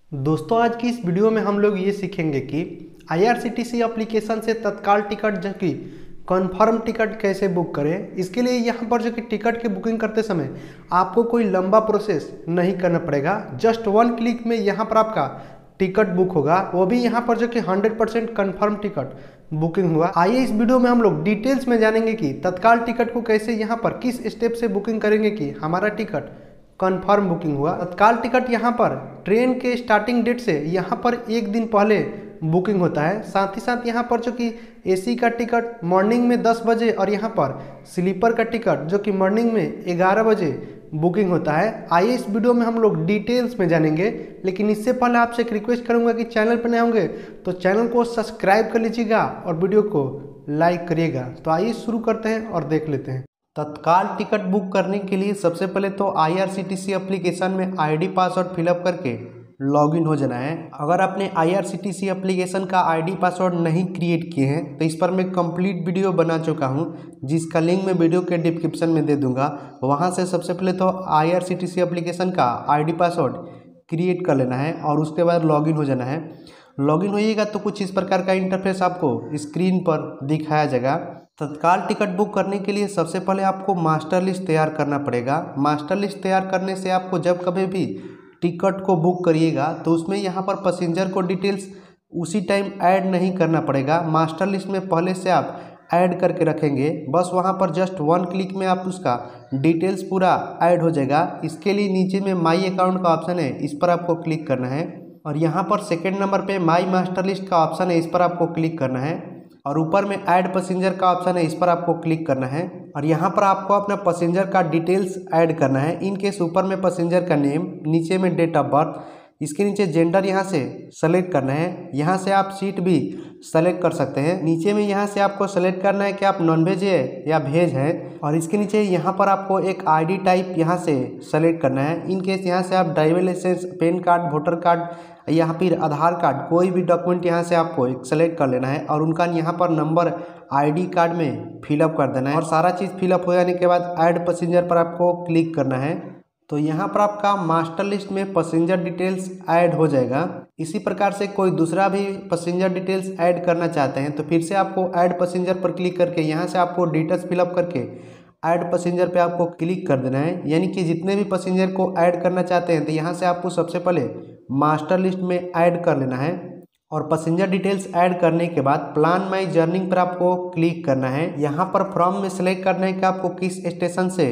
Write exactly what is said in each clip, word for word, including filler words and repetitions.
दोस्तों आज की इस वीडियो में हम लोग ये सीखेंगे कि आईआरसीटीसी एप्लीकेशन से तत्काल टिकट जो कि कन्फर्म टिकट कैसे बुक करें। इसके लिए यहाँ पर जो कि टिकट की बुकिंग करते समय आपको कोई लंबा प्रोसेस नहीं करना पड़ेगा। जस्ट वन क्लिक में यहाँ पर आपका टिकट बुक होगा, वो भी यहाँ पर जो कि hundred percent confirm ticket booking हुआ। आइए इस वीडियो में हम लोग डिटेल्स में जानेंगे कि तत्काल टिकट को कैसे यहाँ पर किस स्टेप से बुकिंग करेंगे कि हमारा टिकट कन्फर्म बुकिंग हुआ। तत्काल टिकट यहाँ पर ट्रेन के स्टार्टिंग डेट से यहाँ पर एक दिन पहले बुकिंग होता है। साथ ही साथ यहाँ पर जो कि एसी का टिकट मॉर्निंग में दस बजे और यहाँ पर स्लीपर का टिकट जो कि मॉर्निंग में ग्यारह बजे बुकिंग होता है। आइए इस वीडियो में हम लोग डिटेल्स में जानेंगे, लेकिन इससे पहले आपसे एक रिक्वेस्ट करूंगा कि चैनल पर नए होंगे तो चैनल को सब्सक्राइब कर लीजिएगा और वीडियो को लाइक करिएगा। तो आइए शुरू करते हैं और देख लेते हैं। तत्काल टिकट बुक करने के लिए सबसे पहले तो आईआरसीटीसी एप्लीकेशन में आईडी पासवर्ड फिलअप करके लॉगिन हो जाना है। अगर आपने आईआरसीटीसी एप्लीकेशन का आईडी पासवर्ड नहीं क्रिएट किए हैं तो इस पर मैं कंप्लीट वीडियो बना चुका हूं, जिसका लिंक मैं वीडियो के डिस्क्रिप्शन में दे दूंगा। वहां से सबसे पहले तो आईआरसीटीसी एप्लीकेशन का आईडी पासवर्ड क्रिएट कर लेना है और उसके बाद लॉगिन हो जाना है। लॉगिन होइएगा तो कुछ इस प्रकार का इंटरफेस आपको स्क्रीन पर दिखाया जाएगा। तत्काल टिकट बुक करने के लिए सबसे पहले आपको मास्टर लिस्ट तैयार करना पड़ेगा। मास्टर लिस्ट तैयार करने से आपको जब कभी भी टिकट को बुक करिएगा तो उसमें यहाँ पर पैसेंजर को डिटेल्स उसी टाइम ऐड नहीं करना पड़ेगा। मास्टर लिस्ट में पहले से आप ऐड करके रखेंगे, बस वहाँ पर जस्ट वन क्लिक में आप उसका डिटेल्स पूरा ऐड हो जाएगा। इसके लिए नीचे में माई अकाउंट का ऑप्शन है, इस पर आपको क्लिक करना है और यहाँ पर सेकेंड नंबर पर माई मास्टर लिस्ट का ऑप्शन है, इस पर आपको क्लिक करना है और ऊपर में ऐड पैसेंजर का ऑप्शन है, इस पर आपको क्लिक करना है और यहाँ पर आपको अपना पैसेंजर का डिटेल्स ऐड करना है। इन केस ऊपर में पैसेंजर का नेम, नीचे में डेट ऑफ बर्थ, इसके नीचे जेंडर यहाँ से सेलेक्ट करना है। यहाँ से आप सीट भी सेलेक्ट कर सकते हैं। नीचे में यहाँ से आपको सेलेक्ट करना है कि आप नॉन वेज है या वेज है और इसके नीचे यहाँ पर आपको एक आईडी टाइप यहाँ से सेलेक्ट करना है। इन केस यहाँ से आप driving licence, pan card, voter card या फिर आधार कार्ड, कोई भी डॉक्यूमेंट यहाँ से आपको एक सेलेक्ट कर लेना है और उनका यहाँ पर नंबर आईडी कार्ड में फिलअप कर देना है और सारा चीज़ फिलअप हो जाने के बाद ऐड पैसेंजर पर आपको क्लिक करना है। तो यहाँ पर आपका मास्टर लिस्ट में पैसेंजर डिटेल्स ऐड हो जाएगा। इसी प्रकार से कोई दूसरा भी पैसेंजर डिटेल्स ऐड करना चाहते हैं तो फिर से आपको ऐड पैसेंजर पर क्लिक करके यहाँ से आपको डिटेल्स फिलअप करके ऐड पैसेंजर पे आपको क्लिक कर देना है। यानी कि जितने भी पैसेंजर को ऐड करना चाहते हैं तो यहाँ से आपको सबसे पहले मास्टर लिस्ट में ऐड कर लेना है और पैसेंजर डिटेल्स ऐड करने के बाद प्लान माई जर्नी पर आपको क्लिक करना है। यहाँ पर फ्रॉम में सेलेक्ट करना है कि आपको किस स्टेशन से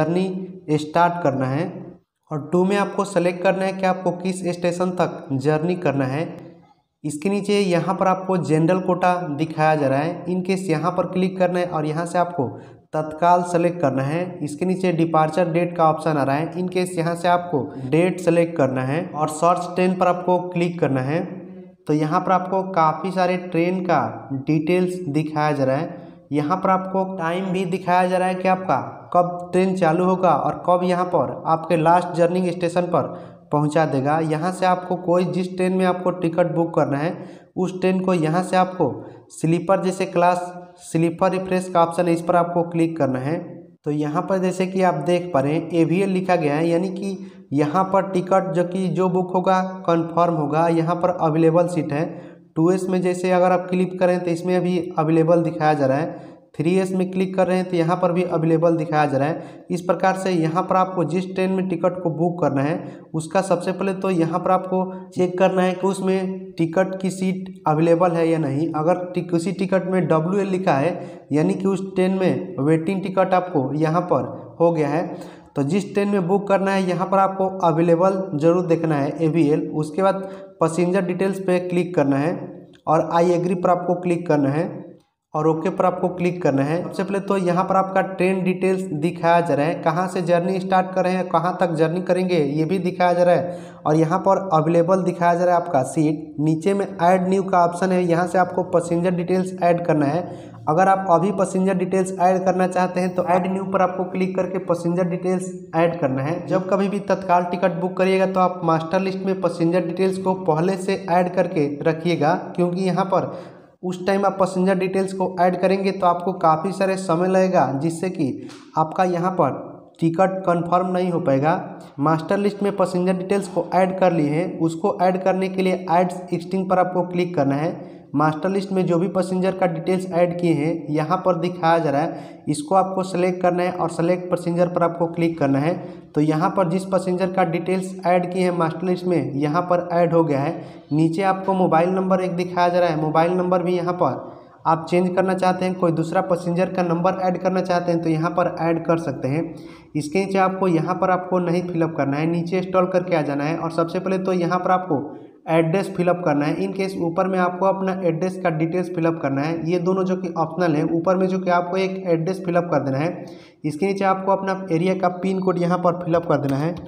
जर्नी स्टार्ट करना है और टू में आपको सेलेक्ट करना है कि आपको किस स्टेशन तक जर्नी करना है। इसके नीचे यहाँ पर आपको जनरल कोटा दिखाया जा रहा है, इन केस यहाँ पर क्लिक करना है और यहाँ से आपको तत्काल सेलेक्ट करना है। इसके नीचे डिपार्चर डेट का ऑप्शन आ रहा है, इन केस यहाँ से आपको डेट सेलेक्ट करना है और सर्च ट्रेन पर आपको क्लिक करना है। तो यहाँ पर आपको काफ़ी सारे ट्रेन का डिटेल्स दिखाया जा रहा है। यहाँ पर आपको टाइम भी दिखाया जा रहा है कि आपका कब ट्रेन चालू होगा और कब यहाँ पर आपके लास्ट जर्नी स्टेशन पर पहुँचा देगा। यहाँ से आपको कोई जिस ट्रेन में आपको टिकट बुक करना है उस ट्रेन को यहाँ से आपको स्लीपर जैसे क्लास स्लीपर रिफ्रेश का ऑप्शन है, इस पर आपको क्लिक करना है। तो यहाँ पर जैसे कि आप देख पा रहे हैं एवीएल लिखा गया है, यानी कि यहाँ पर टिकट जो कि जो बुक होगा कंफर्म होगा। यहाँ पर अवेलेबल सीट है। टू एस में जैसे अगर आप क्लिक करें तो इसमें अभी अवेलेबल दिखाया जा रहा है। थ्री एस में क्लिक कर रहे हैं तो यहाँ पर भी अवेलेबल दिखाया जा रहा है। इस प्रकार से यहाँ पर आपको जिस ट्रेन में टिकट को बुक करना है उसका सबसे पहले तो यहाँ पर आपको चेक करना है कि उसमें टिकट की सीट अवेलेबल है या नहीं। अगर किसी टिकट में डब्ल्यू एल लिखा है यानी कि उस ट्रेन में वेटिंग टिकट आपको यहाँ पर हो गया है, तो जिस ट्रेन में बुक करना है यहाँ पर आपको अवेलेबल जरूर देखना है ए वी एल। उसके बाद पैसेंजर डिटेल्स पे क्लिक करना है और आई एग्री पर आपको क्लिक करना है और ओके पर आपको क्लिक करना है। सबसे पहले तो यहाँ पर आपका ट्रेन डिटेल्स दिखाया जा रहा है, कहाँ से जर्नी स्टार्ट कर रहे हैं, कहाँ तक जर्नी करेंगे ये भी दिखाया जा रहा है और यहाँ पर अवेलेबल दिखाया जा रहा है आपका सीट। नीचे में ऐड न्यू का ऑप्शन है, यहाँ से आपको पैसेंजर डिटेल्स ऐड करना है। अगर आप अभी पैसेंजर डिटेल्स ऐड करना चाहते हैं तो ऐड न्यू पर आपको क्लिक करके पैसेंजर डिटेल्स ऐड करना है। जब कभी भी तत्काल टिकट बुक करिएगा तो आप मास्टर लिस्ट में पैसेंजर डिटेल्स को पहले से ऐड करके रखिएगा, क्योंकि यहाँ पर उस टाइम आप पैसेंजर डिटेल्स को ऐड करेंगे तो आपको काफ़ी सारे समय लगेगा, जिससे कि आपका यहाँ पर टिकट कंफर्म नहीं हो पाएगा। मास्टर लिस्ट में पैसेंजर डिटेल्स को ऐड कर लिए हैं, उसको ऐड करने के लिए ऐड एक्सटिंग पर आपको क्लिक करना है। मास्टर लिस्ट में जो भी पैसेंजर का डिटेल्स ऐड किए हैं यहाँ पर दिखाया जा रहा है, इसको आपको सेलेक्ट करना है और सेलेक्ट पैसेंजर पर आपको क्लिक करना है। तो यहाँ पर जिस पैसेंजर का डिटेल्स ऐड किए हैं मास्टर लिस्ट में यहाँ पर ऐड हो गया है। नीचे आपको मोबाइल नंबर एक दिखाया जा रहा है, मोबाइल नंबर भी यहाँ पर आप चेंज करना चाहते हैं, कोई दूसरा पैसेंजर का नंबर ऐड करना चाहते हैं तो यहाँ पर ऐड कर सकते हैं। इसके नीचे आपको यहाँ पर आपको नहीं फिलअप करना है, नीचे स्क्रॉल करके आ जाना है और सबसे पहले तो यहाँ पर आपको एड्रेस फिलअप करना है। इन केस ऊपर में आपको अपना एड्रेस का डिटेल्स फिलअप करना है, ये दोनों जो कि ऑप्शनल है। ऊपर में जो कि आपको एक एड्रेस फिलअप कर देना है, इसके नीचे आपको अपना एरिया का पिन कोड यहाँ पर फिलअप कर देना है।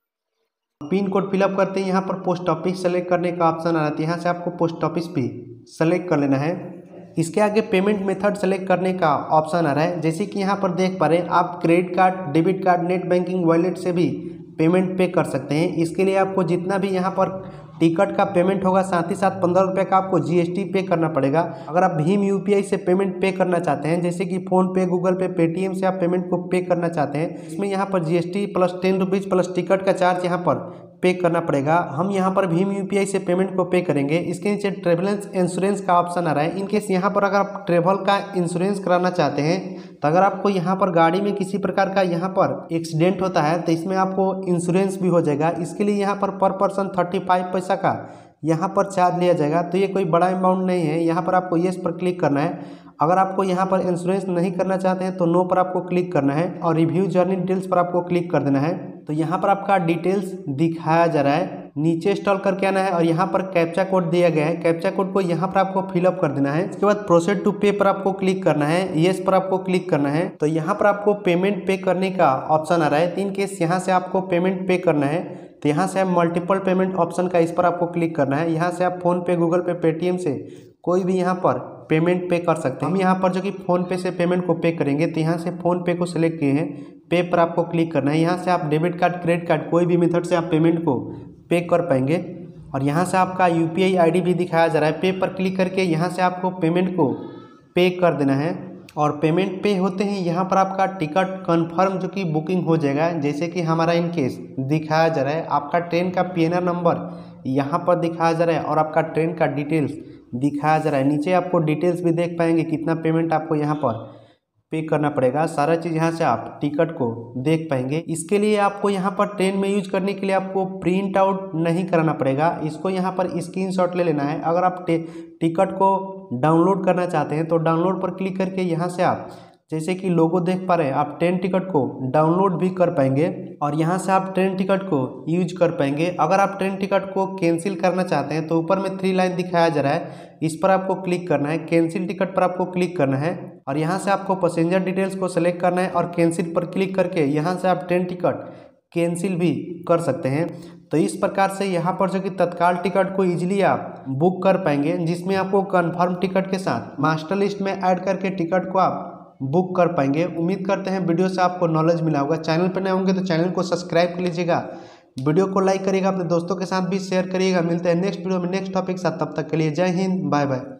पिन कोड फिलअप करते हैं यहाँ पर पोस्ट ऑफिस सेलेक्ट करने का ऑप्शन आ रहा है, यहाँ से आपको पोस्ट ऑफिस भी सेलेक्ट कर लेना है। इसके आगे पेमेंट मेथड सेलेक्ट करने का ऑप्शन आ रहा है, जैसे कि यहाँ पर देख पा रहे हैं आप credit card, debit card, net banking, wallet से भी पेमेंट पे कर सकते हैं। इसके लिए आपको जितना भी यहाँ पर टिकट का पेमेंट होगा साथ ही साथ पंद्रह रुपये का आपको जीएसटी पे करना पड़ेगा। अगर आप भीम यूपीआई से पेमेंट पे करना चाहते हैं, जैसे कि फ़ोन पे, गूगल पे, पेटीएम से आप पेमेंट को पे करना चाहते हैं, इसमें यहाँ पर GST plus ten rupees plus ticket का चार्ज यहाँ पर पे करना पड़ेगा। हम यहाँ पर भीम यूपीआई से पेमेंट को पे करेंगे। इसके नीचे ट्रेवल इंश्योरेंस का ऑप्शन आ रहा है। इनकेस यहाँ पर अगर आप ट्रेवल का इंश्योरेंस कराना चाहते हैं तो अगर आपको यहाँ पर गाड़ी में किसी प्रकार का यहाँ पर एक्सीडेंट होता है तो इसमें आपको इंश्योरेंस भी हो जाएगा। इसके लिए यहाँ पर पर पर्सन थर्टी फाइव पैसा का यहाँ पर चार्ज लिया जाएगा, तो ये कोई बड़ा अमाउंट नहीं है। यहाँ पर आपको येस पर क्लिक करना है। अगर आपको यहाँ पर इंश्योरेंस नहीं करना चाहते हैं तो नो पर आपको क्लिक करना है और रिव्यू जर्नी डिटेल्स पर आपको क्लिक कर देना है। तो यहाँ पर आपका डिटेल्स दिखाया जा रहा है, नीचे इंस्टॉल करके आना है और यहाँ पर कैप्चा कोड दिया गया है, कैप्चा कोड को यहाँ पर आपको फिलअप कर देना है। इसके बाद प्रोसीड टू पे पर आपको क्लिक करना है, येस पर आपको क्लिक करना है। तो यहाँ पर आपको पेमेंट पे करने का ऑप्शन आ रहा है। तीन केस यहाँ से आपको पेमेंट पे करना है तो यहाँ से आप मल्टीपल पेमेंट ऑप्शन का इस पर आपको क्लिक करना है। यहाँ से आप फ़ोन पे, गूगल पे, पेटीएम से कोई भी यहाँ पर पेमेंट पे कर सकते हैं। हम यहाँ पर जो कि फ़ोन पे से पेमेंट को पे करेंगे तो यहाँ से फ़ोन पे को सिलेक्ट किए हैं, पे पर आपको क्लिक करना है। यहाँ से आप डेबिट कार्ड, क्रेडिट कार्ड कोई भी मेथड से आप पेमेंट को पे कर पाएंगे और यहाँ से आपका यूपीआई आईडी भी दिखाया जा रहा है। पे पर क्लिक करके यहाँ से आपको पेमेंट को पे कर देना है और पेमेंट पे होते ही यहाँ पर आपका टिकट कंफर्म जो कि बुकिंग हो जाएगा। जैसे कि हमारा इन केस दिखाया जा रहा है, आपका ट्रेन का पीएनआर नंबर यहाँ पर दिखाया जा रहा है और आपका ट्रेन का डिटेल्स दिखाया जा रहा है। नीचे आपको डिटेल्स भी देख पाएंगे कितना पेमेंट आपको यहाँ पर पे करना पड़ेगा, सारा चीज़ यहाँ से आप टिकट को देख पाएंगे। इसके लिए आपको यहाँ पर ट्रेन में यूज करने के लिए आपको प्रिंट आउट नहीं कराना पड़ेगा, इसको यहाँ पर स्क्रीनशॉट ले लेना है। अगर आप टिकट को डाउनलोड करना चाहते हैं तो डाउनलोड पर क्लिक करके यहाँ से आप जैसे कि लोगो देख पा रहे हैं, आप ट्रेन टिकट को डाउनलोड भी कर पाएंगे और यहाँ से आप ट्रेन टिकट को यूज कर पाएंगे। अगर आप ट्रेन टिकट को कैंसिल करना चाहते हैं तो ऊपर में थ्री लाइन दिखाया जा रहा है, इस पर आपको क्लिक करना है, कैंसिल टिकट पर आपको क्लिक करना है और यहाँ से आपको पैसेंजर डिटेल्स को सेलेक्ट करना है और कैंसिल पर क्लिक करके यहाँ से आप ट्रेन टिकट कैंसिल भी कर सकते हैं। तो इस प्रकार से यहाँ पर जो कि तत्काल टिकट को ईजिली आप बुक कर पाएंगे, जिसमें आपको कन्फर्म टिकट के साथ मास्टर लिस्ट में ऐड करके टिकट को आप बुक कर पाएंगे। उम्मीद करते हैं वीडियो से आपको नॉलेज मिला होगा। चैनल पर नए होंगे तो चैनल को सब्सक्राइब कर लीजिएगा, वीडियो को लाइक करिएगा, अपने दोस्तों के साथ भी शेयर करिएगा। मिलते हैं नेक्स्ट वीडियो में नेक्स्ट टॉपिक के साथ, तब तक के लिए जय हिंद, बाय बाय।